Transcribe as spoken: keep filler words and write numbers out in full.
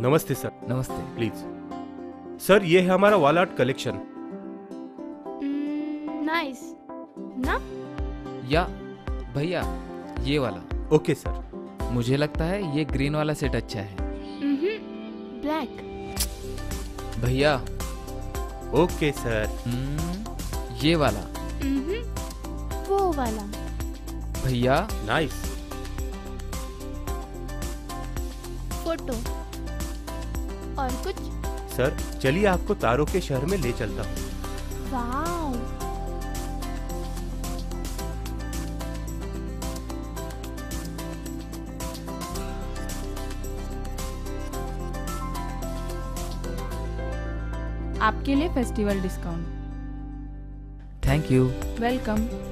नमस्ते सर। नमस्ते। Please sir, ये है हमारा वॉल आर्ट कलेक्शन। नाइस ना? या भैया ये वाला। Okay sir. मुझे लगता है ये ग्रीन वाला सेट अच्छा है। ब्लैक। भैया ओके सर। हम्म, ये वाला। वो वाला। भैया नाइस। फोटो और कुछ? सर चलिए आपको तारों के शहर में ले चलता हूँ। वाओ। आपके लिए festival discount. Thank you. Welcome.